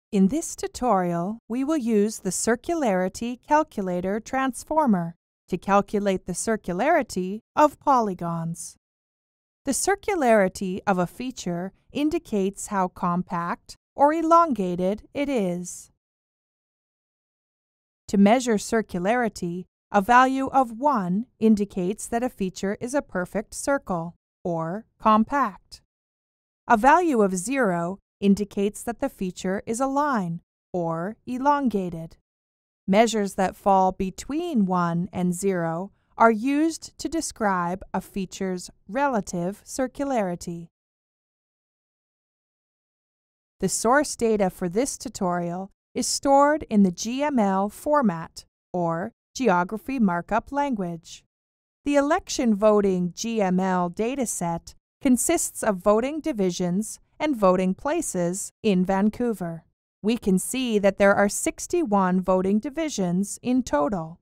In this tutorial, we will use the CircularityCalculator transformer to calculate the circularity of polygons. The circularity of a feature indicates how compact or elongated it is. To measure circularity, a value of 1 indicates that a feature is a perfect circle, or compact. A value of 0 indicates that the feature is a line, or elongated. Measures that fall between 1 and 0 are used to describe a feature's relative circularity. The source data for this tutorial is stored in the GML format, or Geography Markup Language. The election voting GML dataset consists of voting divisions and voting places in Vancouver. We can see that there are 61 voting divisions in total.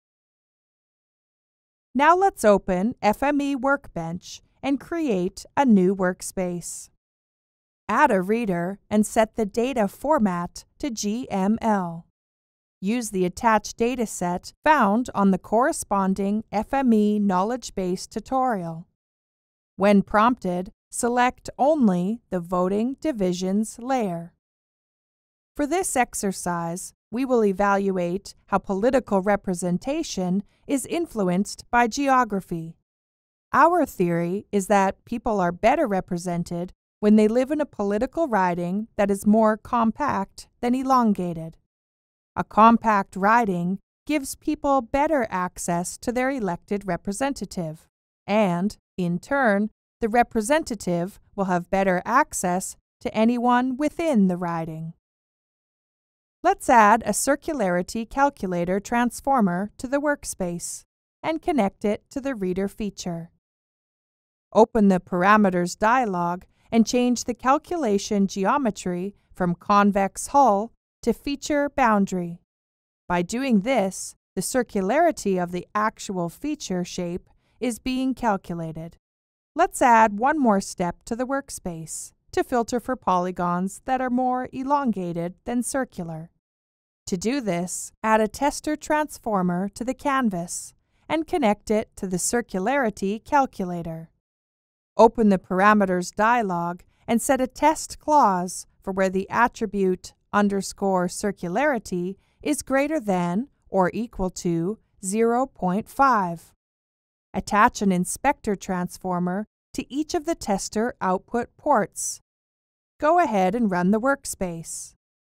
Now let's open FME Workbench and create a new workspace. Add a reader and set the data format to GML. Use the attached dataset found on the corresponding FME Knowledge Base tutorial. When prompted, select only the Voting Divisions layer. For this exercise, we will evaluate how political representation is influenced by geography. Our theory is that people are better represented when they live in a political riding that is more compact than elongated. A compact riding gives people better access to their elected representative, and, in turn, the representative will have better access to anyone within the riding. Let's add a CircularityCalculator transformer to the workspace and connect it to the Reader feature. Open the Parameters dialog and change the calculation geometry from Convex Hull to Feature Boundary. By doing this, the circularity of the actual feature shape is being calculated. Let's add one more step to the workspace to filter for polygons that are more elongated than circular. To do this, add a tester transformer to the canvas and connect it to the CircularityCalculator. Open the Parameters dialog and set a test clause for where the attribute _circularity is greater than or equal to 0.5. Attach an inspector transformer to each of the tester output ports. Go ahead and run the workspace.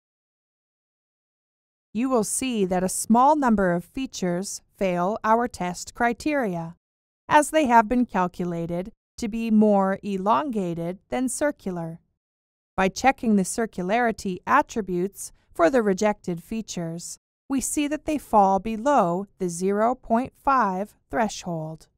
You will see that a small number of features fail our test criteria, as they have been calculated to be more elongated than circular. By checking the circularity attributes for the rejected features, we see that they fall below the 0.5 threshold.